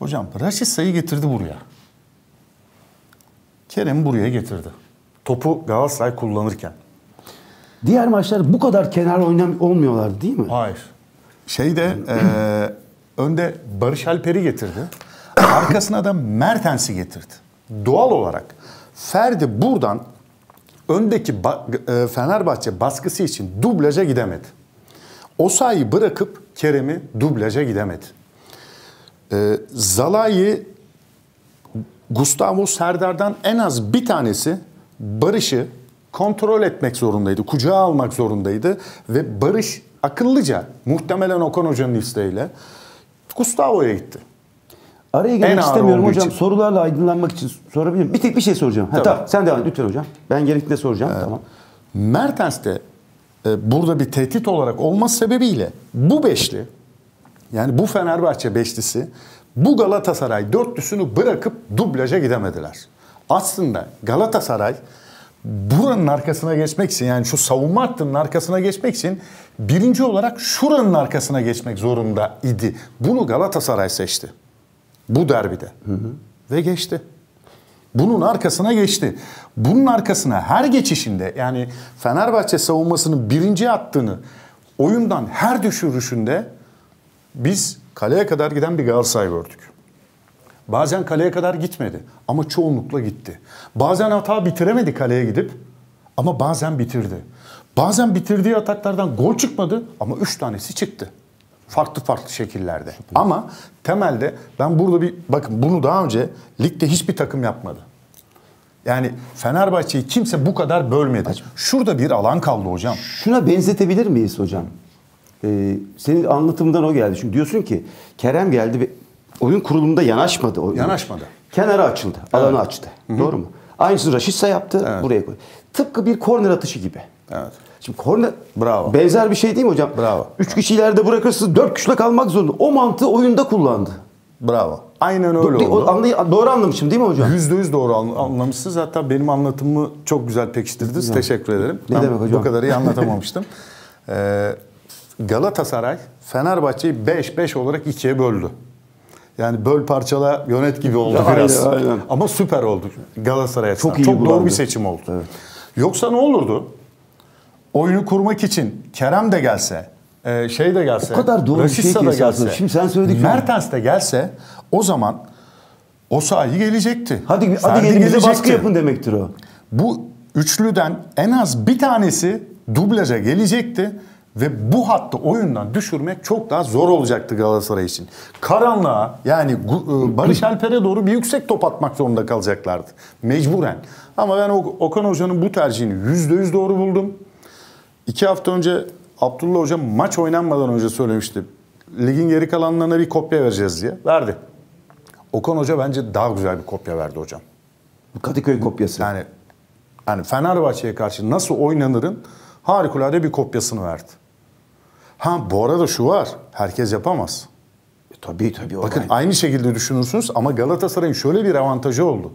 Hocam Raşitsa'yı getirdi buraya. Kerem buraya getirdi. Topu Galatasaray kullanırken. Diğer maçlar bu kadar kenar olmuyorlar değil mi? Hayır. Önde Barış Alper'i getirdi. Arkasına da Mertens'i getirdi. Doğal olarak Ferdi buradan öndeki Fenerbahçe baskısı için dublaja gidemedi. Osayi'yi bırakıp Kerem'i dublaja gidemedi. Zalai'yi Gustavo Serdar'dan en az bir tanesi Barış'ı kontrol etmek zorundaydı. Kucağa almak zorundaydı. Ve Barış akıllıca, muhtemelen Okan Hoca'nın isteğiyle Gustavo'ya gitti. Araya girmek istemiyorum hocam. Sorularla aydınlanmak için sorabilir miyim? Bir şey soracağım. Tamam, sen devam et lütfen hocam. Ben gerektiğinde soracağım. Tamam. Mertens de burada bir tehdit olarak olması sebebiyle bu beşli, yani bu Fenerbahçe beşlisi bu Galatasaray dörtlüsünü bırakıp dublaja gidemediler. Aslında Galatasaray buranın arkasına geçmek için, yani şu savunma hattının arkasına geçmek için birinci olarak şuranın arkasına geçmek zorunda idi. Bunu Galatasaray seçti. Bu derbide. Ve geçti. Bunun arkasına geçti. Bunun arkasına her geçişinde, yani Fenerbahçe savunmasının birinci attığını oyundan her düşürüşünde biz kaleye kadar giden bir Galatasaray gördük. Bazen kaleye kadar gitmedi ama çoğunlukla gitti. Bazen hata bitiremedi kaleye gidip ama bazen bitirdi. Bazen bitirdiği ataklardan gol çıkmadı ama 3 tanesi çıktı. Farklı şekillerde. Ama temelde ben burada bakın bunu daha önce ligde hiçbir takım yapmadı. Yani Fenerbahçe'yi kimse bu kadar bölmedi. Şurada bir alan kaldı hocam. Şuna benzetebilir miyiz hocam? Senin anlatımından o geldi. Çünkü diyorsun ki Kerem geldi ve oyun kurulumunda yanaşmadı. Yanaşmadı. Kenara açıldı. Alanı açtı. Hı-hı. Doğru mu? Aynısını Rashica yaptı. Buraya koydu. Tıpkı bir korner atışı gibi. Evet. Şimdi korner bravo. Benzer bir şey değil mi hocam? Bravo. 3 kişi ileride bırakırsınız 4 kişiyle kalmak zorunda. O mantığı oyunda kullandı. Bravo. Aynen öyle oldu. Doğru anlamışım değil mi hocam? %100 doğru anlamışsınız. Hatta benim anlatımımı çok güzel pekiştirdiniz. Teşekkür ederim. Ne demek hocam? Bu kadar iyi anlatamamıştım. Galatasaray Fenerbahçe'yi 5-5 olarak ikiye böldü. Yani böl parçala yönet gibi oldu biraz. Aynen. Ama süper oldu Galatasaray açısından. Çok doğru bir seçim oldu. Evet. Yoksa ne olurdu? Oyunu kurmak için Kerem de gelse, şey de gelse, o kadar doğru bir şey da gelse, şimdi sen söyledin, Mertens de gelse o zaman Osayi gelecekti. Hadi gelin bize baskı yapın demektir o. Bu üçlüden en az bir tanesi dublaja gelecekti. Ve bu hattı oyundan düşürmek çok daha zor olacaktı Galatasaray için. Karanlığa, yani Barış Alper'e doğru bir yüksek top atmak zorunda kalacaklardı. Mecburen. Ama ben Okan Hoca'nın bu tercihini %100 doğru buldum. 2 hafta önce Abdullah Hoca maç oynanmadan önce söylemişti. Ligin geri kalanlarına bir kopya vereceğiz diye. Verdi. Okan Hoca bence daha güzel bir kopya verdi hocam. Kadıköy kopyası. Yani Fenerbahçe'ye karşı nasıl oynanırın harikulade bir kopyasını verdi. Bu arada şu var. Herkes yapamaz. Tabii. Bakın aynı şekilde düşünürsünüz ama Galatasaray'ın şöyle bir avantajı oldu.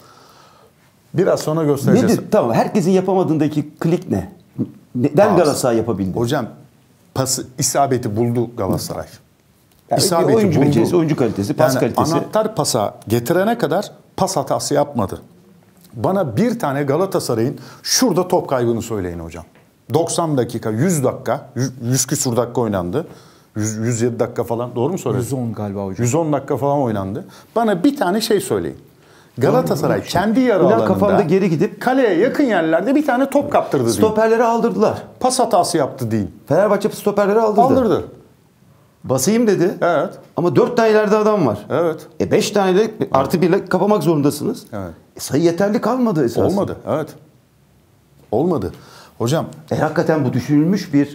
Biraz sonra göstereceğiz. Nedir? Tamam. Herkesin yapamadığındaki klik ne? Neden Galatasaray yapabildi? Hocam isabeti buldu Galatasaray. İsabeti oyuncu buldu. Becerisi, oyuncu kalitesi, pas kalitesi. Anahtar pasa getirene kadar pas hatası yapmadı. Bana bir tane Galatasaray'ın şurada top kaybını söyleyin hocam. 90 dakika, 100 dakika, 100 küsur dakika oynandı. 107 dakika falan, doğru mu söylüyorsun? 110 galiba hocam. 110 dakika falan oynandı. Bana bir tane şey söyleyin. Galatasaray kendi yarı alanında kafamda geri gidip kaleye yakın yerlerde bir tane top kaptırdı diyeyim. Stoperleri aldırdılar. Pas hatası yaptı diyeyim. Fenerbahçe stoperleri aldırdı. Basayım dedi. Evet. Ama 4 tane ileride adam var. Evet. 5 taneyle artı 1'le kapamak zorundasınız. Evet. Sayı yeterli kalmadı esasında. Olmadı. Evet. Olmadı. Hocam. Hakikaten bu düşünülmüş bir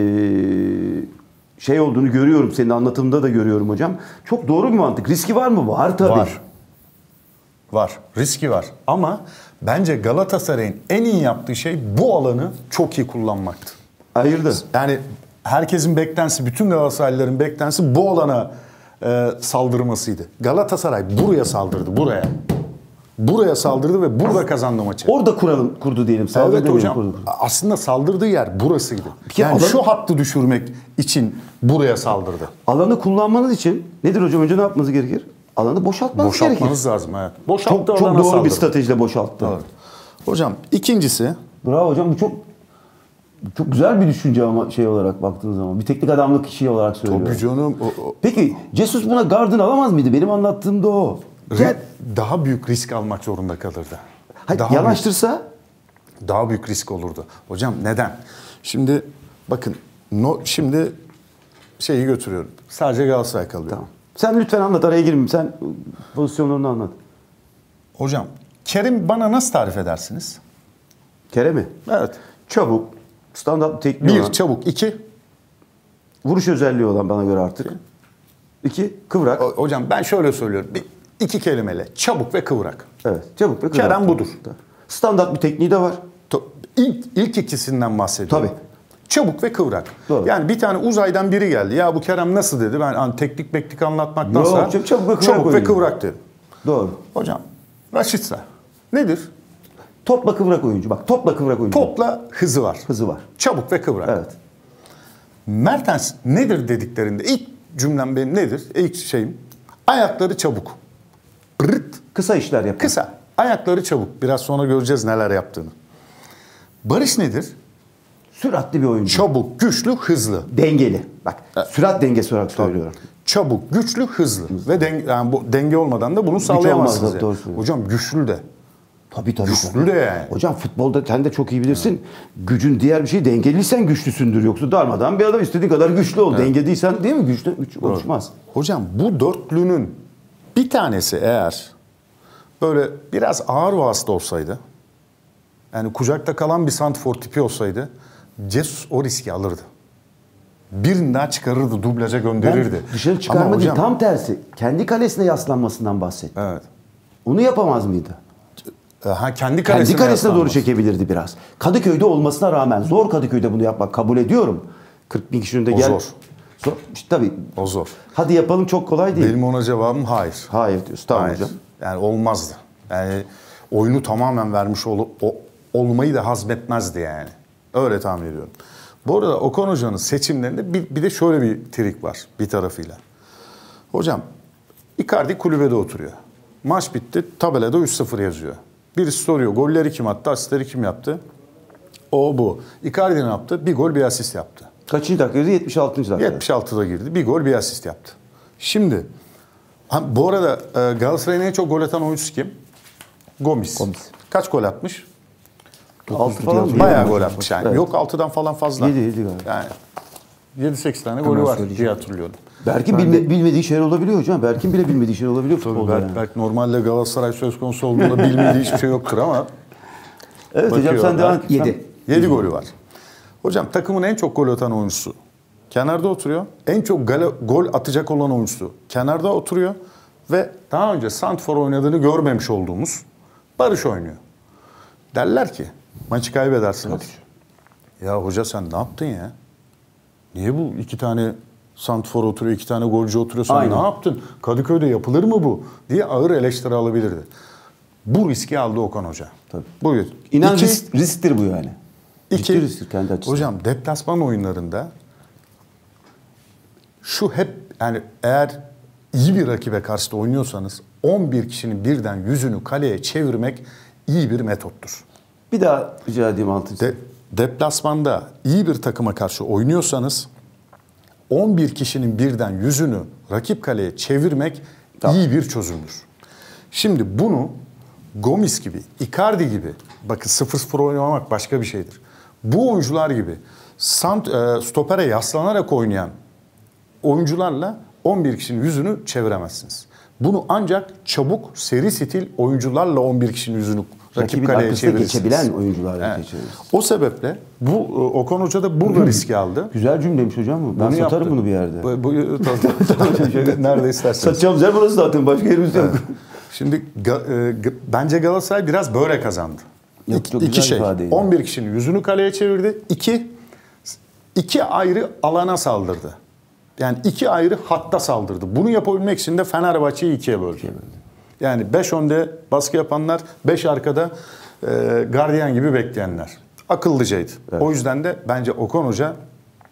şey olduğunu görüyorum. Senin anlatımında da görüyorum hocam. Çok doğru bir mantık. Riski var mı? Var tabii. Var. Riski var. Ama bence Galatasaray'ın en iyi yaptığı şey bu alanı çok iyi kullanmaktı. Ayırdı. Yani herkesin beklentisi, bütün Galatasaraylıların beklentisi bu alana saldırmasıydı. Galatasaray buraya saldırdı, buraya. Buraya saldırdı ve burada kazandı maçı. Orada kurdu diyelim. Evet hocam. Aslında saldırdığı yer burasıydı. Yani şu hattı düşürmek için buraya saldırdı. Alanı kullanmanız için nedir hocam? Önce ne yapmanız gerekir? alanı boşaltmanız gerekir. Boşaltmanız lazım. Evet. Boşalttı, Çok alana doğru bir saldırın. stratejiyle boşalttı. Doğru. Hocam ikincisi, Bravo hocam, bu çok güzel bir düşünce ama şey olarak baktığınız zaman. Bir teknik adamlık kişi olarak söylüyorum. tabii canım, Peki Jesus buna gardını alamaz mıydı? Benim anlattığım da o. daha büyük risk almak zorunda kalırdı. Hayır, Daha yanaştırsa daha büyük risk olurdu. Hocam neden? Şimdi bakın şimdi şeyi götürüyorum. Sadece Galatasaray kalıyor. tamam. Sen lütfen anlat, araya girme. Sen pozisyonlarını anlat. Hocam Kerim bana nasıl tarif edersiniz? Kerem'i. Evet. Çabuk, standart tekniği olan, Bir, çabuk. İki, vuruş özelliği olan bana göre artık. İki, kıvrak. hocam ben şöyle söylüyorum. İki kelimeyle. Çabuk ve kıvrak. Evet, çabuk ve kıvrak. Kerem budur. Standart bir tekniği de var. İlk ikisinden bahsediyorum. Tabii. Çabuk ve kıvrak. Doğru. Yani bir tane uzaydan biri geldi. Ya bu Kerem nasıl dedi? Ben teknik meknik anlatmaktansa Yok, çabuk ve kıvrak dedim. Doğru. Hocam Raşitsa nedir? Topla kıvrak oyuncu. Bak, topla kıvrak oyuncu. Topla hızı var. Hızı var. Çabuk ve kıvrak. Evet. Mertens nedir dediklerinde ilk cümlem benim nedir? İlk şeyim ayakları çabuk. Pırıt. Kısa işler yapar. Kısa. Ayakları çabuk. Biraz sonra göreceğiz neler yaptığını. Barış nedir? Süratli bir oyuncu. Çabuk, güçlü, hızlı. Dengeli. Bak, sürat dengesi olarak söylüyorum. Çabuk, güçlü, hızlı. Ve yani bu denge olmadan da bunu sağlayamazsınız. olmaz, yani. doğru söylüyorsun. Hocam güçlü de. Tabii. Güçlü de yani. Hocam futbolda sen de çok iyi bilirsin. Gücün diğer bir şey, dengeliysen güçlüsündür. Yoksa darmadan bir adam, istediğin kadar güçlü ol. Dengeliysen değil mi? Güç oluşmaz. Hocam bu dörtlünün bir tanesi eğer böyle biraz ağır vasıta olsaydı, yani kucakta kalan bir santrfor tipi olsaydı, Jesus o riski alırdı. Birini daha çıkarırdı, dublaja gönderirdi. Ben dışarı Ama çıkarma değil, hocam, tam tersi. Kendi kalesine yaslanmasından bahsettim. evet. Onu yapamaz mıydı? Kendi Kendi kalesine doğru yaslanmaz. çekebilirdi biraz. Kadıköy'de olmasına rağmen, zor Kadıköy'de bunu yapmak, kabul ediyorum. 40 bin kişinin önünde O gel. zor. İşte tabii. O zor. Hadi yapalım, çok kolay değil. Benim ona cevabım hayır. Hayır diyorsun. Tamam Hayır. hocam. Yani olmazdı. Yani oyunu tamamen vermiş olmayı da hazmetmezdi yani. Öyle tahmin ediyorum. Bu arada Okan Hoca'nın seçimlerinde bir de şöyle bir trik var bir tarafıyla. Hocam Icardi kulübede oturuyor. Maç bitti, tabelada 3-0 yazıyor. Birisi soruyor, golleri kim attı, asistleri kim yaptı? O bu. Icardi ne yaptı? Bir gol, bir asist yaptı. Kaçıncı dakikaydı? 76. dakikada. 76'da girdi. Bir gol, bir asist yaptı. Şimdi bu arada Galatasaray'ın en çok gol atan oyuncusu kim? Gomis. Kaç gol atmış? 6 falan mı? Bayağı gol atmış yani. Evet. Yok 6'dan falan fazla. 7 galiba. Yani 7-8 tane golü var söyleyeceğim. diye hatırlıyorum. Berk'in bilmediği şeyler olabiliyor hocam. Berk'in bile bilmediği şeyler olabiliyor futbolda. yani. Belki normalde Galatasaray söz konusu olduğunda bilmediği hiçbir şey yoktur ama Evet hocam, sen devam et. 7. 7 golü var. Hocam takımın en çok gol atan oyuncusu kenarda oturuyor. En çok gol atacak olan oyuncusu kenarda oturuyor. Ve daha önce santrfor oynadığını görmemiş olduğumuz Barış oynuyor. Derler ki maçı kaybedersiniz. Ya hoca sen ne yaptın ya? Niye bu iki tane santrfor oturuyor, iki tane golcü oturuyor? Sen Aynen. ne yaptın? Kadıköy'de yapılır mı bu? Diye ağır eleştiri alabilirdi. Bu riski aldı Okan Hoca. Tabii. Buyur. İnan İki- risktir bu yani. İki, Ciddi risktir kendi açısından. hocam deplasman oyunlarında şu hep yani eğer iyi bir rakibe karşı da oynuyorsanız 11 kişinin birden yüzünü kaleye çevirmek iyi bir metottur. Bir daha rica edeyim altını. Deplasmanda iyi bir takıma karşı oynuyorsanız 11 kişinin birden yüzünü rakip kaleye çevirmek iyi bir çözümdür. Şimdi bunu Gomis gibi, Icardi gibi, bakın 0-0 oynamak başka bir şeydir. Bu oyuncular gibi stopere yaslanarak oynayan oyuncularla 11 kişinin yüzünü çeviremezsiniz. Bunu ancak çabuk, seri stil oyuncularla 11 kişinin yüzünü rakip Rakibin kaleye arkasına çevirirsiniz. geçebilen oyuncularla Evet. geçiririz. O sebeple bu Okan Hoca da burada riski aldı. Güzel cümleymiş hocam bu. Ben Bunu satarım yaptı. bunu bir yerde. Nerede isterseniz. Satacağım yer burası zaten. Başka yerimiz yok. Şimdi bence Galatasaray biraz böyle kazandı. Yok, çok İki güzel şey. ifadeydi. 11 kişinin yüzünü kaleye çevirdi. İki ayrı alana saldırdı. Yani iki ayrı hatta saldırdı. Bunu yapabilmek için de Fenerbahçe'yi ikiye böldü. Yani 5 önde baskı yapanlar, 5 arkada gardiyan gibi bekleyenler. Akıllıcaydı. Evet. O yüzden de bence Okan Hoca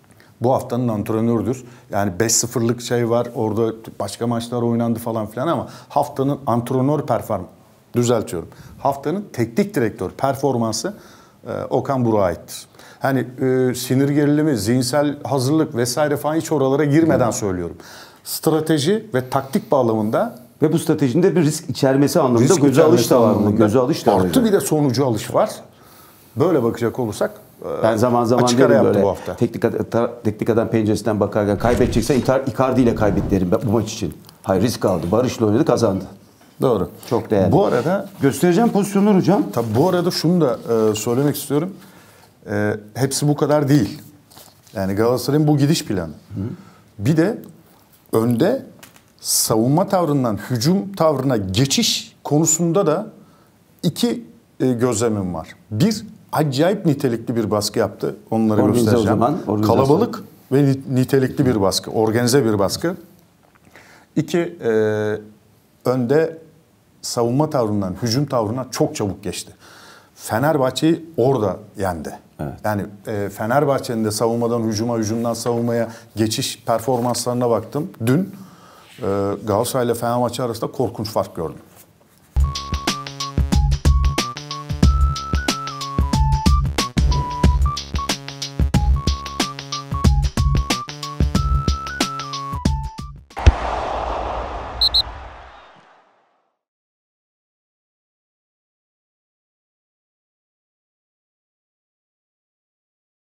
bu haftanın antrenördür. Yani 5-0'lık şey var, orada başka maçlar oynandı falan filan ama haftanın antrenör düzeltiyorum. Haftanın teknik direktör performansı Okan Buruk'a aittir. Hani sinir gerilimi, zihinsel hazırlık vesaire falan hiç oralara girmeden söylüyorum. Strateji ve taktik bağlamında ve bu stratejinin de bir risk içermesi anlamında göze alış da var. Göze alış da var. Artı bir de sonucu alış var. Böyle bakacak olursak ben zaman açık ara derim yaptı böyle bu hafta. teknik adam penceresinden bakarken kaybedeceksen Icardi ile kaybet derim bu maç için. Hayır, risk aldı. Barış'la oynadı, kazandı. Doğru. Çok değerli. Bu arada göstereceğim pozisyonlar hocam. Tabii bu arada şunu da söylemek istiyorum. Hepsi bu kadar değil. Yani Galatasaray'ın bu gidiş planı. Bir de önde savunma tavrından hücum tavrına geçiş konusunda da iki gözlemim var. Bir, acayip nitelikli bir baskı yaptı. Onları Organize göstereceğim. Kalabalık ve nitelikli bir baskı. Organize bir baskı. İki, önde savunma tavrından hücum tavrına çok çabuk geçti. Fenerbahçe'yi orada yendi. Evet. Yani Fenerbahçe'nin de savunmadan hücuma, hücumdan savunmaya geçiş performanslarına baktım. Dün Galatasaray ile Fenerbahçe arasında korkunç fark gördüm.